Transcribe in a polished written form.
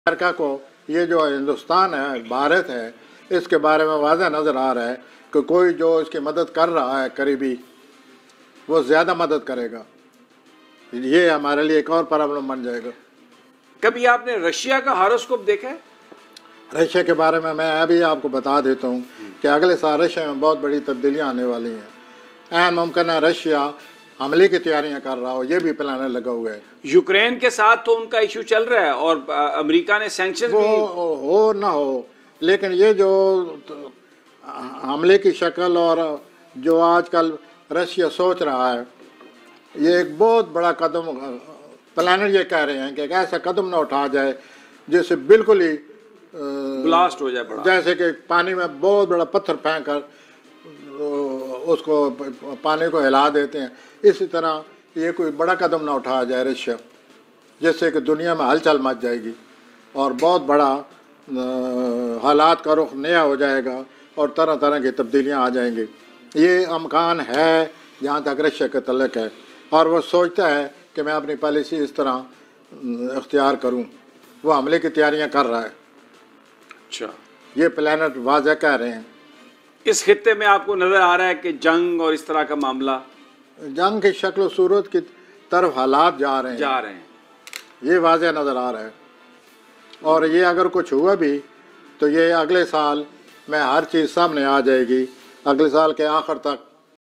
America को ये जो हिंदुस्तान है, भारत है, इसके बारे में वाज़ह नज़र आ रहा है कि कोई जो इसकी मदद कर रहा है करीबी, वो ज़्यादा मदद करेगा। ये हमारे लिए एक और प्रॉब्लम बन जाएगा। कभी आपने रशिया का हॉरोस्कोप देखा है? रशिया के बारे में मैं अभी आपको बता देता हूँ कि अगले साल रशिया में बहुत बड़ी तब्दीलियाँ आने वाली हैं। ऐन मुमकिन है रशिया हमले की तैयारियां कर रहा हो, ये भी प्लान लगा हुआ है। यूक्रेन के साथ तो उनका इशू चल रहा है और अमेरिका ने सैंक्शन वो हो ना हो, लेकिन ये जो हमले की शक्ल और जो आजकल रशिया सोच रहा है, ये एक बहुत बड़ा कदम, प्लानर ये कह रहे हैं कि एक ऐसा कदम ना उठा जाए जिससे बिल्कुल ही ब्लास्ट हो जाए बड़ा। जैसे कि पानी में बहुत बड़ा पत्थर फेंक कर उसको पानी को हिला देते हैं, इसी तरह ये कोई बड़ा कदम ना उठाया जाए रशिया, जिससे कि दुनिया में हलचल मच जाएगी और बहुत बड़ा हालात का रुख नया हो जाएगा और तरह तरह की तब्दीलियां आ जाएंगी। ये अमकान है जहाँ तक रशिया का तल्लक है, और वो सोचता है कि मैं अपनी पॉलिसी इस तरह इख्तियार करूँ। वो हमले की तैयारियाँ कर रहा है। अच्छा, ये प्लानट वाज़ह कह रहे हैं। इस खित्ते में आपको नजर आ रहा है कि जंग और इस तरह का मामला, जंग की शक्ल सूरत की तरफ हालात जा रहे हैं, ये वाज़ह नज़र आ रहा है। और ये अगर कुछ हुआ भी तो ये अगले साल में हर चीज़ सामने आ जाएगी। अगले साल के आखिर तक